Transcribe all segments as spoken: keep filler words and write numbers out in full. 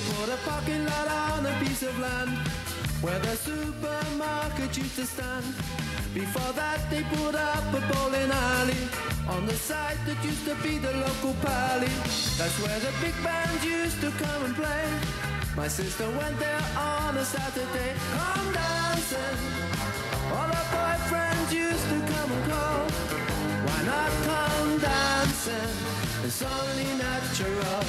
bought a parking lot on a piece of land where the supermarket used to stand. Before that they put up a bowling alley on the site that used to be the local pally. That's where the big band used to come and play. My sister went there on a Saturday. Come dancing, all her boyfriends used to come and call. Why not come dancing? It's only natural.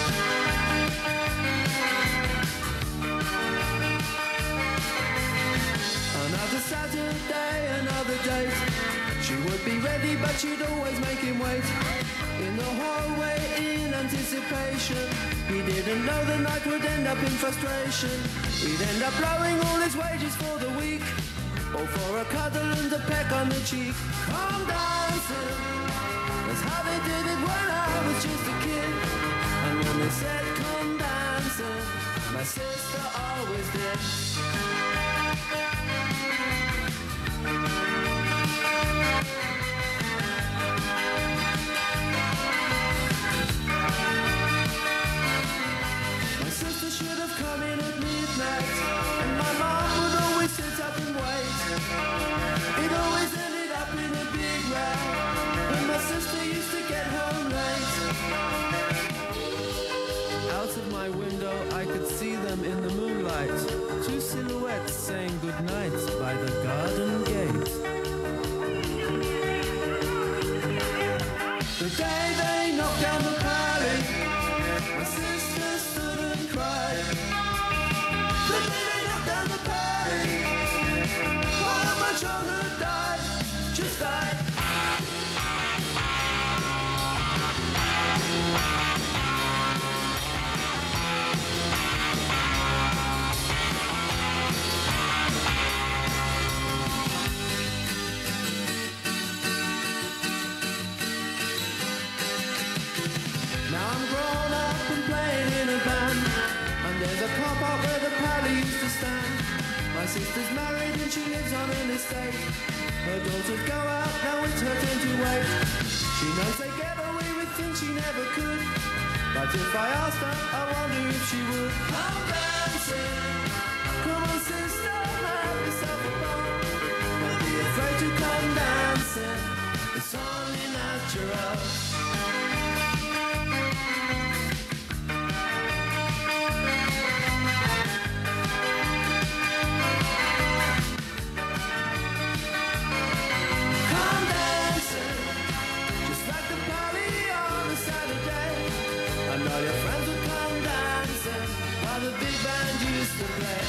Another Saturday, another date. She would be ready, but she'd always make him wait. In the hallway, in anticipation. He didn't know the night would end up in frustration. He'd end up blowing all his wages for the week, or for a cuddle and a peck on the cheek. Come dancing, that's how they did it when I was just a kid. And when they said come dancing, my sister always did. My sister should have come in at midnight, and my mom would always sit up and wait. It always ended up in a big row when my sister used to get home late. Out of my window I could see them in the moonlight, two silhouettes saying goodnight by the garden gate. The day they knocked down the pally, my sister stood and cried. The day they knocked down the pally, while my children died, just died. There's a car park where the pally used to stand. My sister's married and she lives on an estate. Her daughters go out, now it's her turn to wait. She knows they get away with things she never could, but if I asked her, I wonder if she would. Come dancing, come on sister, have yourself a ball. Don't be afraid to come dancing, it's only natural. And all your friends would come dancing while the big band used to play.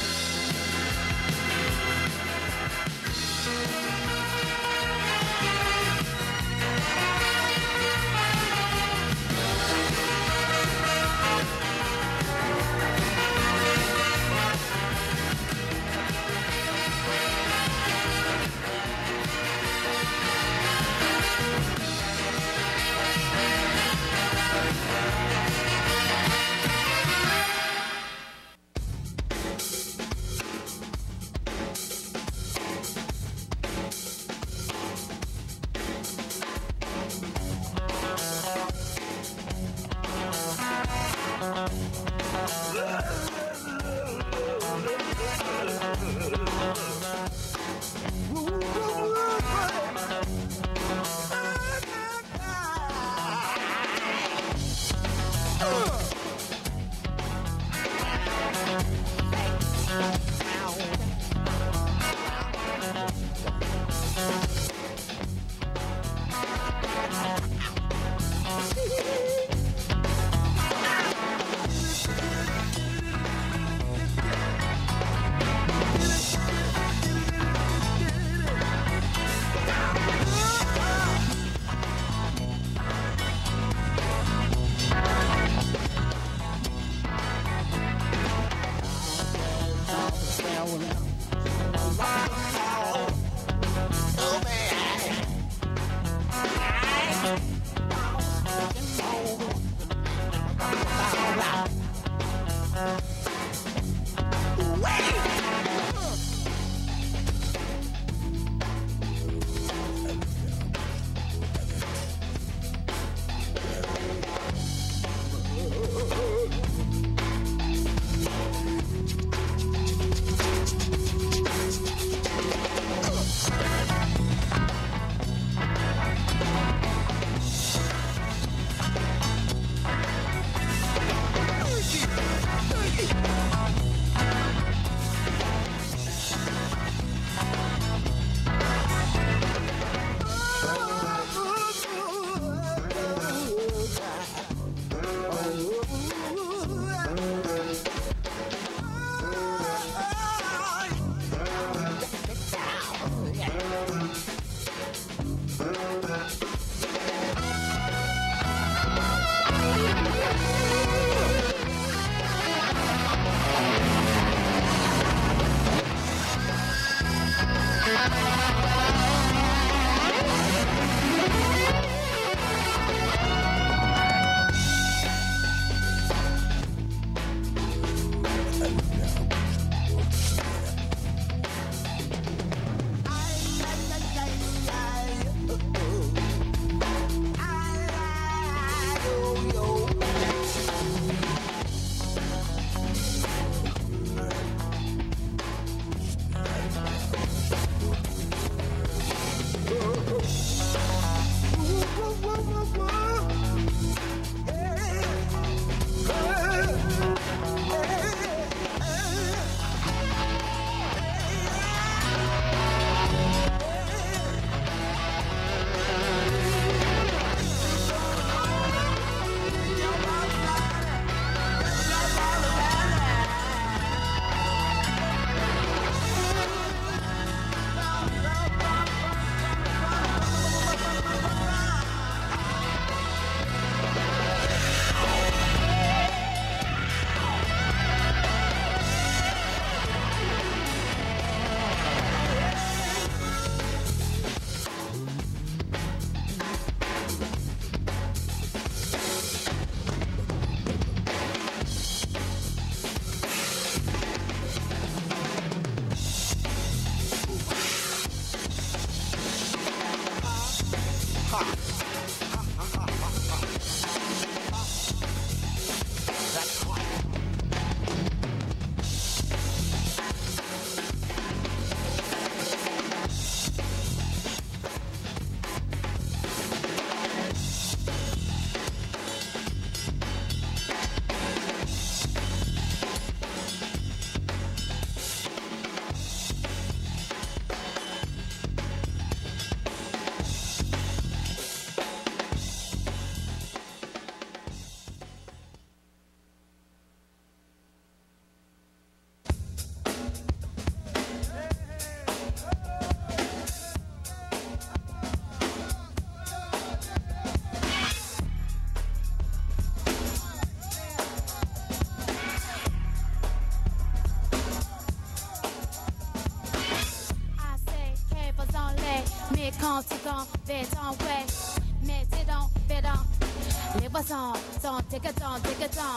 Conséquent, béton, ouais, mettez donc, béton. Les boissons sont décatons, décatons.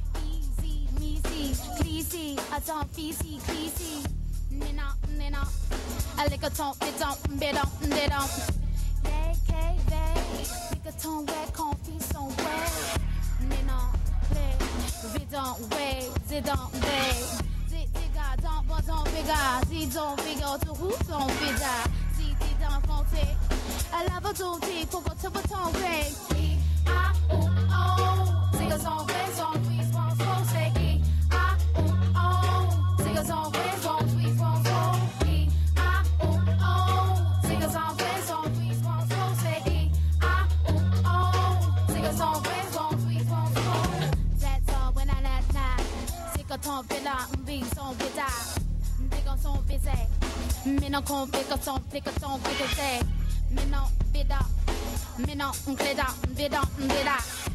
Easy, measy, cleasy, attends, fishy, cleasy. Nina, nina, a licaton, béton, béton, béton. Yay, kay, vay, licaton, ouais, confis, son way. Nina, play, vidon, way, zidon, way. Zid, diga, don't, but don't, bigger. Zidon, bigger, to who, don't, bigger. I love a duty for what to a tone ring. E I O O. Sing a song, where's on please won't so say E I O O. Sing a song, where's on please won't so E I O O. Sing a song, where's on please won't so say E I O O. Sing a song, where's on please won't so. That's all when I let night. Sick a ton villa, be son with that. Big on son busy. Me non complica son, plica son, plica say. Me non bida, me non cleda, bida, bida.